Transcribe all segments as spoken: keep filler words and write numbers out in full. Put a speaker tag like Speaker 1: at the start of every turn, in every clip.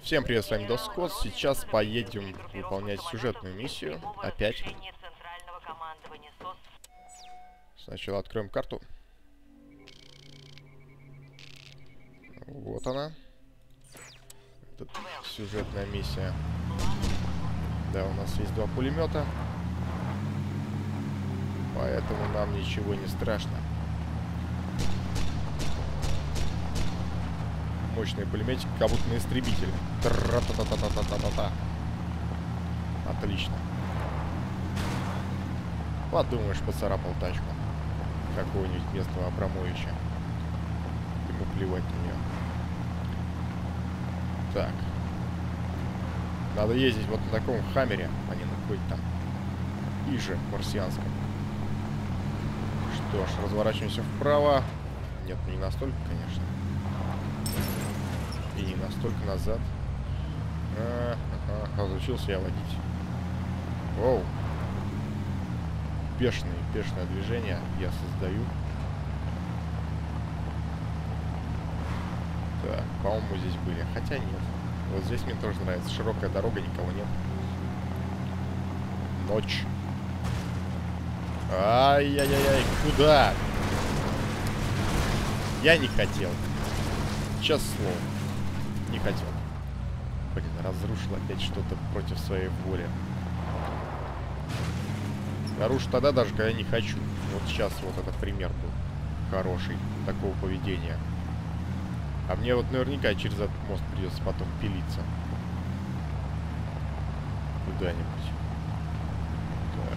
Speaker 1: Всем привет, с вами Доскот. Сейчас поедем выполнять сюжетную миссию. Опять. Сначала откроем карту. Вот она. Тут сюжетная миссия. Да, у нас есть два пулемета. Поэтому нам ничего не страшно. Мощные пулеметики, как будто на истребителе. Тра-та-та-та-та-та-та-та. Отлично. Подумаешь, поцарапал тачку какого-нибудь местного Абрамовича. Ему плевать на нее. Так. Надо ездить вот на таком хаммере, а не на какой-то там иже марсианском. Что ж, разворачиваемся вправо. Нет, не настолько, конечно. И не настолько назад. А, ага, разучился я водить. Оу. Бешеное, бешеное движение я создаю. Так, по-моему, мы здесь были. Хотя нет. Вот здесь мне тоже нравится. Широкая дорога, никого нет. Ночь. Ай-яй-яй-яй, куда? Я не хотел. Честное слово. Не хотел. Блин, разрушил опять что-то против своей воли. Нарушу тогда даже, когда я не хочу. Вот сейчас вот этот пример был хороший такого поведения. А мне вот наверняка через этот мост придется потом пилиться. Куда-нибудь. Так.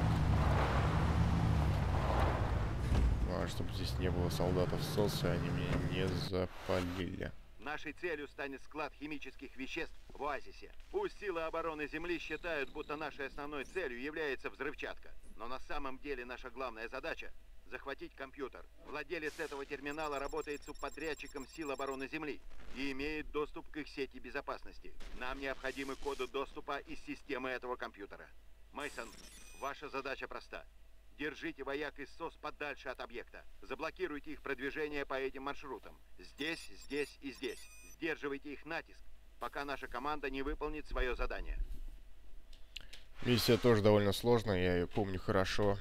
Speaker 1: Ну, а чтобы здесь не было солдатов СОС, и они меня не запалили.
Speaker 2: Нашей целью станет склад химических веществ в оазисе. Пусть силы обороны Земли считают, будто нашей основной целью является взрывчатка. Но на самом деле наша главная задача – захватить компьютер. Владелец этого терминала работает субподрядчиком сил обороны Земли и имеет доступ к их сети безопасности. Нам необходимы коды доступа из системы этого компьютера. Мейсон, ваша задача проста. Держите вояк из СОС подальше от объекта. Заблокируйте их продвижение по этим маршрутам. Здесь, здесь и здесь. Сдерживайте их натиск, пока наша команда не выполнит свое задание.
Speaker 1: Миссия тоже довольно сложная, я ее помню хорошо.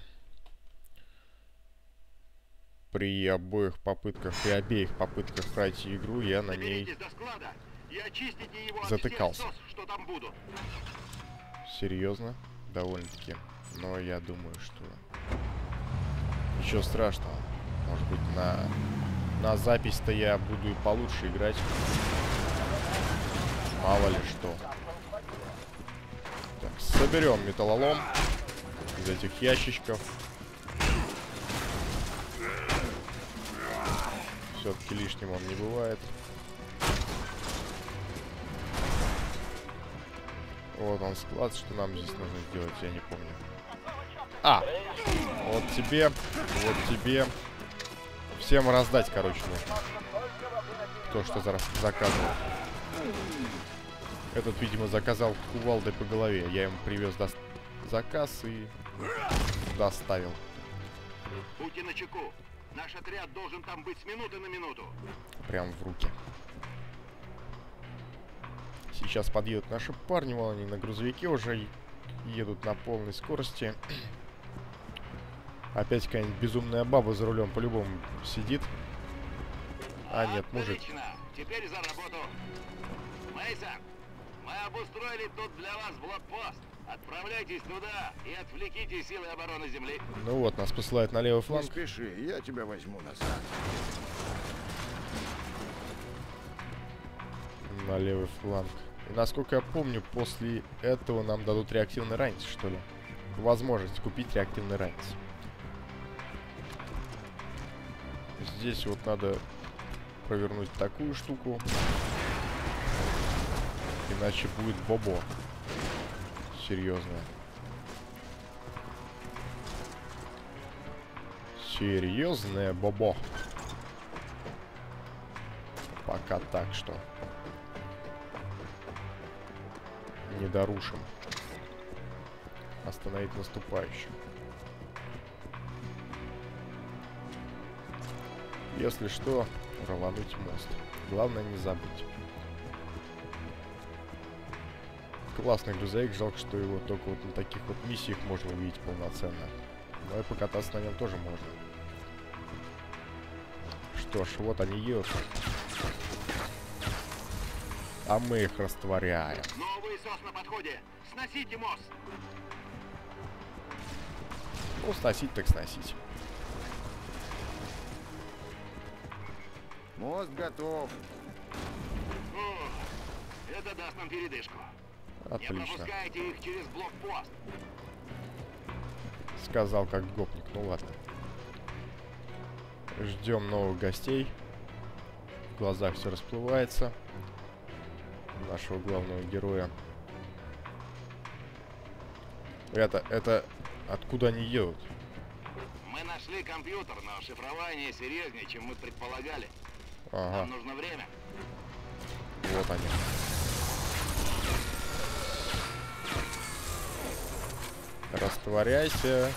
Speaker 1: При обоих попытках, при обеих попытках пройти игру я на ней затыкался.
Speaker 2: Что там будут.
Speaker 1: Серьезно, довольно-таки. Но я думаю, что ничего страшного. Может быть, на, на запись-то я буду и получше играть. Мало ли что. Так, соберем металлолом из этих ящичков. Все-таки лишним он не бывает. Вот он склад, что нам здесь нужно сделать, я не помню. А, вот тебе, вот тебе. Всем раздать, короче, нужно. То, что зараз заказывал. Этот, видимо, заказал кувалдой по голове. Я ему привез до... заказ и доставил.
Speaker 2: Будьте начеку. Наш отряд должен там быть с минуты на минуту.
Speaker 1: Прям в руки. Сейчас подъедут наши парни, вон они на грузовике уже едут на полной скорости. Опять какая-нибудь безумная баба за рулем по-любому сидит. А, нет, мужик.
Speaker 2: Отлично. Теперь за работу. Мейсон, мы обустроили тут для вас блокпост. Отправляйтесь туда и отвлеките силы обороны Земли.
Speaker 1: Ну вот, нас посылают на левый фланг.
Speaker 3: Не спеши, я тебя возьму назад.
Speaker 1: На левый фланг. И, насколько я помню, после этого нам дадут реактивный ранец, что ли. Возможность купить реактивный ранец. Здесь вот надо провернуть такую штуку. Иначе будет бобо. Серьезно. Серьезное бобо. Пока так что. Не дорушим. Остановить наступающих. Если что, рвануть мост. Главное не забыть. Классный грузовик, жалко, что его только вот на таких вот миссиях можно увидеть полноценно. Но и покататься на нем тоже можно. Что ж, вот они едут. А мы их растворяем.
Speaker 2: Новый СОС на подходе. Сносите мост.
Speaker 1: Ну, сносить так сносить.
Speaker 3: Мост готов.
Speaker 2: О, это даст нам передышку. Не
Speaker 1: Отлично.
Speaker 2: пропускайте их через блокпост.
Speaker 1: Сказал как гопник. Ну ладно. Ждем новых гостей. В глазах все расплывается. Нашего главного героя. Это, это... Откуда они едут?
Speaker 2: Мы нашли компьютер, но шифрование серьезнее, чем мы предполагали.
Speaker 1: Ага,
Speaker 2: Нам нужно время.
Speaker 1: вот они. Растворяйся.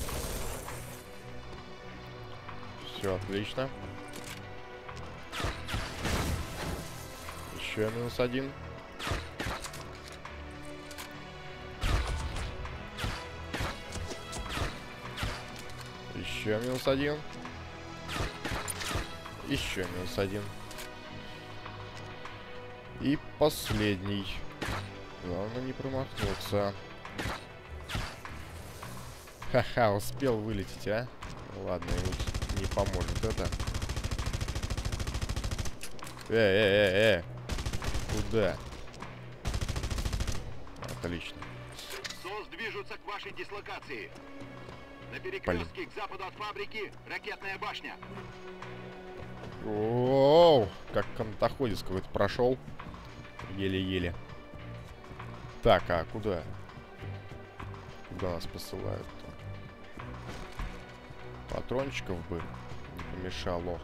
Speaker 1: Все отлично. Еще минус один. Еще минус один. Еще минус один. И последний. Главное не промахнуться. Ха-ха, успел вылететь, а? Ладно, ему не поможет это. Э-э-э-э. Куда? Отлично.
Speaker 2: СОС движутся к вашей дислокации. На перекрестке к западу от фабрики ракетная башня.
Speaker 1: Оу, как канатоходец какой-то прошел. Еле-еле. Так, а куда? Куда нас посылают-то? Патрончиков бы не помешало.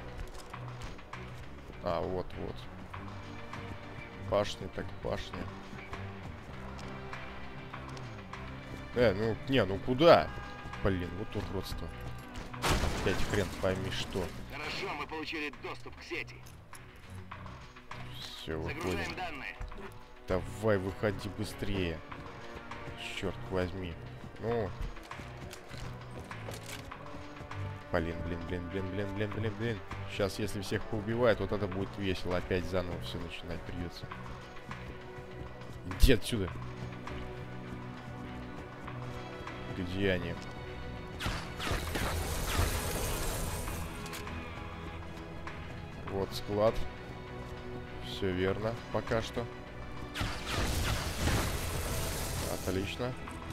Speaker 1: А, вот-вот. Башня так башня. Э, ну, не, ну куда? Блин, вот уродство. Опять хрен пойми что.
Speaker 2: Хорошо, мы получили доступ к сети.
Speaker 1: Все, выходим.
Speaker 2: Загружаем данные.
Speaker 1: Давай, выходи быстрее. Черт возьми. Ну. Блин, блин, блин, блин, блин, блин, блин, блин. Сейчас, если всех поубивают, вот это будет весело. Опять заново все начинать придется. Иди отсюда. Где они? Вот склад. Все верно, пока что. Отлично.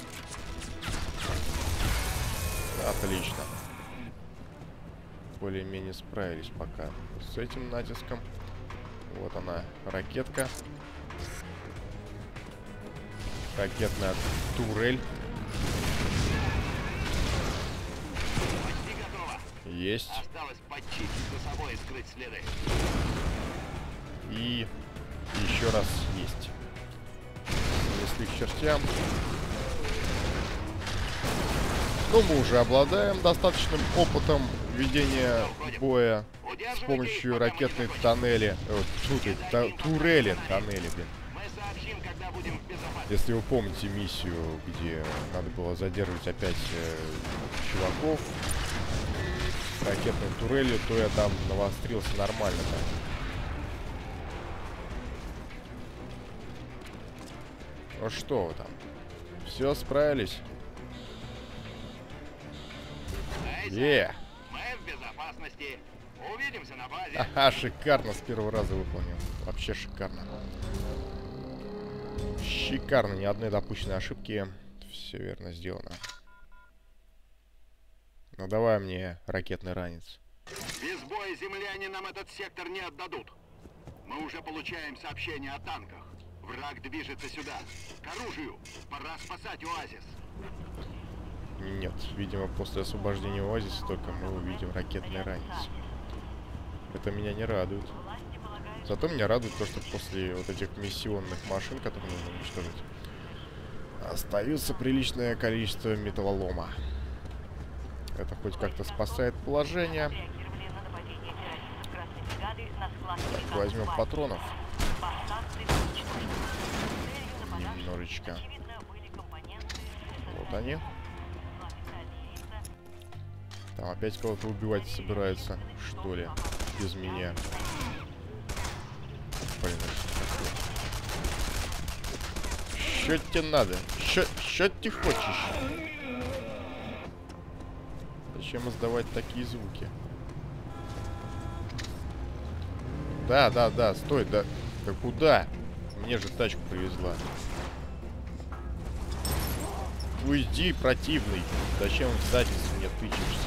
Speaker 1: Отлично. Более-менее справились пока с этим натиском. Вот она, ракетка. Ракетная турель.
Speaker 2: Почти готово.
Speaker 1: Есть.
Speaker 2: Осталось почистить за собой и скрыть следы.
Speaker 1: И еще раз есть. Если к чертям. Ну, мы уже обладаем достаточным опытом ведения боя с помощью ракетной тоннели. Э, тут, та, турели, тоннели, блин.
Speaker 2: Мы сообщим, когда будем в безопасности.
Speaker 1: Если вы помните миссию, где надо было задерживать опять э, чуваков с ракетной турелью, то я там навострился нормально-то. Ну что вы там? Все, справились? Е!
Speaker 2: Мы в безопасности. Увидимся на базе.
Speaker 1: Ха-ха, шикарно, с первого раза выполнил. Вообще шикарно. Шикарно, ни одной допущенной ошибки. Все верно сделано. Ну давай мне ракетный ранец.
Speaker 2: Без боя земляне нам этот сектор не отдадут. Мы уже получаем сообщения о танках. Враг движется сюда. К оружию. Пора спасать оазис.
Speaker 1: Нет, видимо, после освобождения оазиса только мы увидим ракетный ранец. Это меня не радует. Зато меня радует то, что после вот этих миссионных машин, которые нужно уничтожить, остается приличное количество металлолома. Это хоть как-то спасает положение. Так, возьмем патронов. немножечко. Вот они. Там опять кого-то убивать собираются, что ли, без меня. Блин, что тебе надо? Что ты хочешь? Зачем издавать такие звуки? Да, да, да, стой, да. Да куда? Мне же тачку привезла. Уйди, противный. Зачем в задницу мне тычешься?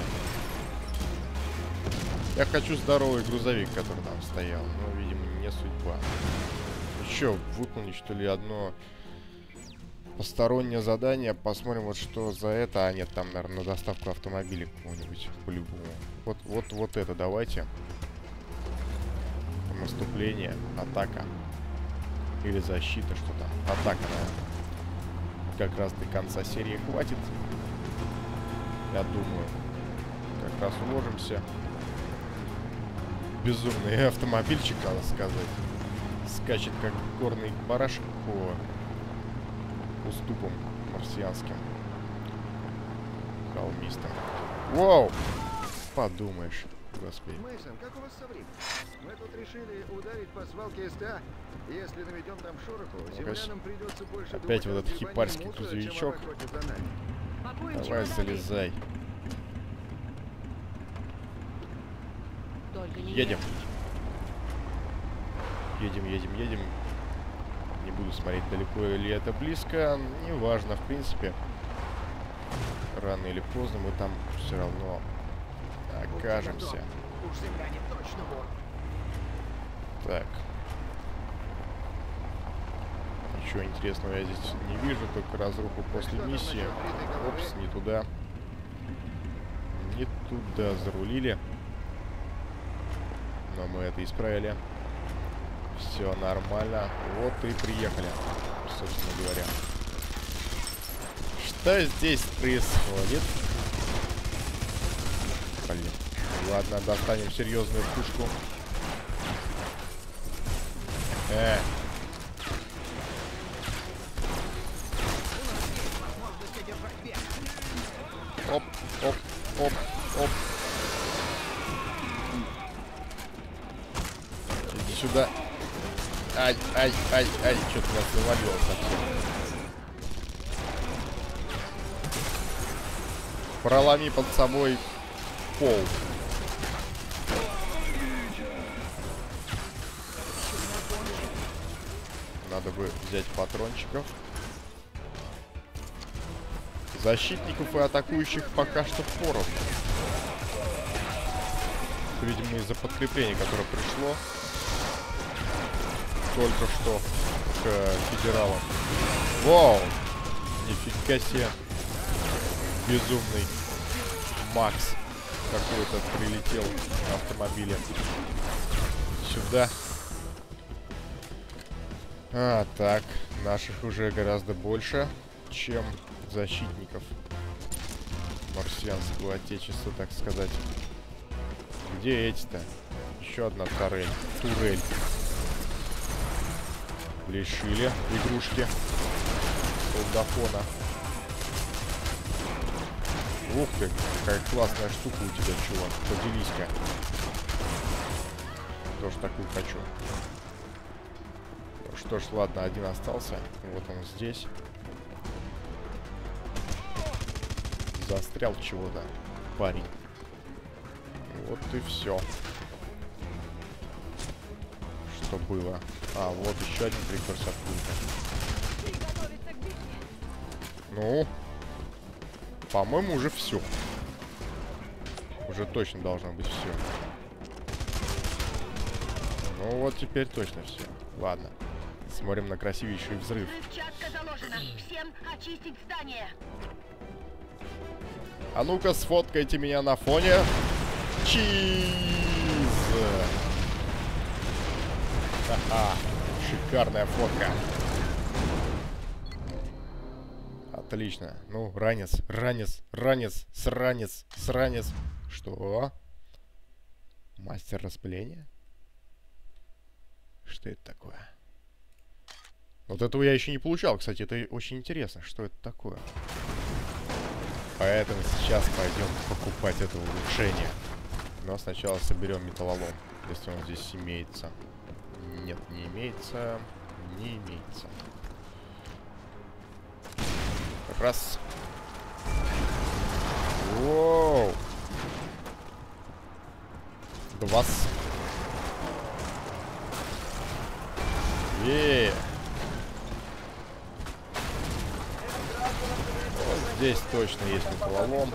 Speaker 1: Я хочу здоровый грузовик, который там стоял. Но, видимо, не судьба. Еще выполнить, что ли, одно постороннее задание. Посмотрим, вот что за это. А, нет, там, наверное, на доставку автомобиля какого-нибудь, по-любому. Вот, вот, вот это давайте. Наступление, атака. Или защита, что там. Атака, наверное. Как раз до конца серии хватит. Я думаю. Как раз уложимся. Безумный автомобильчик, надо сказать. Скачет, как горный барашек по уступам марсианским. Холмистым. Воу! Подумаешь. Господи.
Speaker 3: Мейсон, как у вас со временем? Мы тут решили ударить по свалке СТА. Если наведем там шороху, землянам придется больше
Speaker 1: опять вот этот хипарский грузовичок. Давай, залезай. Едем. Едем, едем, едем. Не буду смотреть, далеко или это близко. Неважно, в принципе. Рано или поздно мы там все равно окажемся. Так. Ничего интересного я здесь не вижу, только разруху после миссии. Опс, не туда. Не туда зарулили. Но мы это исправили. Все нормально. Вот и приехали, собственно говоря. Что здесь происходит? Блин. Ладно, достанем серьезную пушку. Э. Оп, оп, оп, оп. Иди сюда. Ай, ай, ай, ай. Что-то нас завалило совсем. Проломи под собой пол. Надо бы взять патрончиков. Защитников и атакующих пока что поровну. Это, видимо, из-за подкрепления, которое пришло только что к федералам. Вау! Нифига себе. Безумный Макс какой-то прилетел на автомобиле. Сюда. А, так. Наших уже гораздо больше, чем защитников марсианского отечества, так сказать. Где эти-то? Еще одна турель. Турель. Лишили игрушки солдафона. Ух ты, какая классная штука у тебя, чувак. Поделись-ка. Тоже такую хочу. Что ж, ладно, один остался. Вот он здесь. Застрял чего-то, парень. Вот и все. Что было? А, вот еще один прикурсор пульта. Ну, по-моему, уже все. Уже точно должно быть все. Ну вот теперь точно все. Ладно. Смотрим на красивейший взрыв.
Speaker 4: Взрывчатка заложена. Всем очистить здание.
Speaker 1: А ну-ка, сфоткайте меня на фоне. Чиз! Ха-ха. Шикарная фотка. Отлично. Ну, ранец, ранец, ранец, сранец, сранец. Что? Мастер распыления? Что это такое? Вот этого я еще не получал, кстати, это очень интересно, что это такое. Поэтому сейчас пойдем покупать это улучшение. Но сначала соберем металлолом, если он здесь имеется. Нет, не имеется. Не имеется. Как раз. Воу! Два. Еее! Вот здесь точно есть металлолом.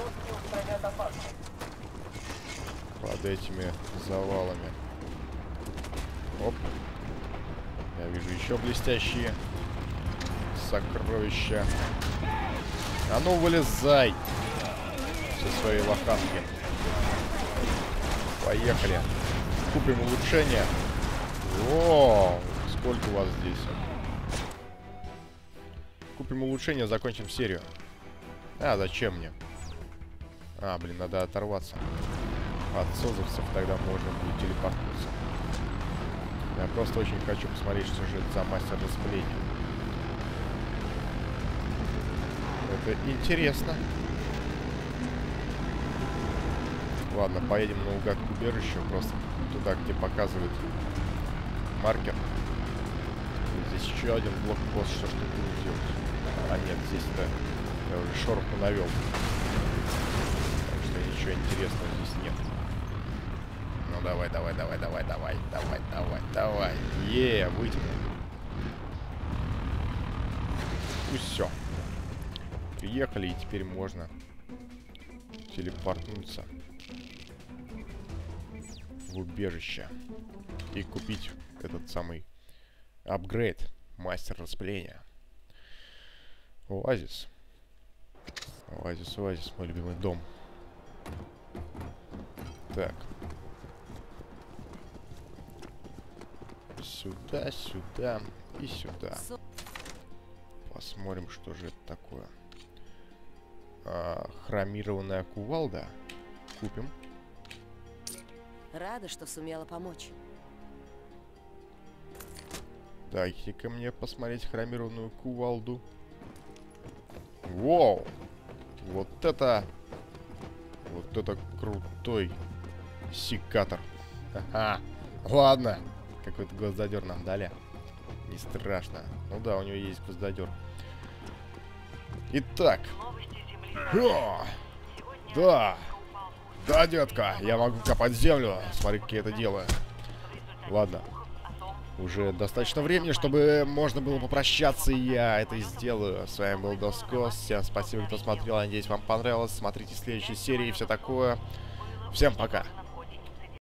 Speaker 1: Под этими завалами. Оп. Я вижу еще блестящие сокровища. А ну вылезай со своей лоханки. Поехали. Купим улучшение. О, сколько у вас здесь? Купим улучшение, закончим серию. А, зачем мне? А, блин, надо оторваться от созовцев, тогда можно будет телепортнуться. Я просто очень хочу посмотреть, что же это за мастер распления. Это интересно. Ладно, поедем наугад к убежищу, просто туда, где показывает маркер. И здесь еще один блокпост, что ж тут будем делать? А нет, здесь-то я уже шороху навел. Так что ничего интересного здесь нет. Ну давай, давай, давай, давай, давай, давай, давай, давай. Е, вытянул. И все. Приехали, и теперь можно телепортнуться в убежище и купить этот самый апгрейд, мастер распыления. Оазис. Оазис, оазис, мой любимый дом. Так. Сюда, сюда и сюда. Посмотрим, что же это такое. А, хромированная кувалда. Купим.
Speaker 5: Рада, что сумела помочь.
Speaker 1: Дайте-ка мне посмотреть хромированную кувалду. Воу! Вот это... Вот это крутой секатор. Ха-ха. Ладно. Какой-то гвоздодер нам дали. Не страшно. Ну да, у него есть гвоздодер. Итак. О! Да. Да, детка. Я могу копать землю. Смотри, как я это делаю. Ладно. Уже достаточно времени, чтобы можно было попрощаться, и я это сделаю. С вами был Доскос. Всем спасибо, кто смотрел. Надеюсь, вам понравилось. Смотрите следующие серии и все такое. Всем пока.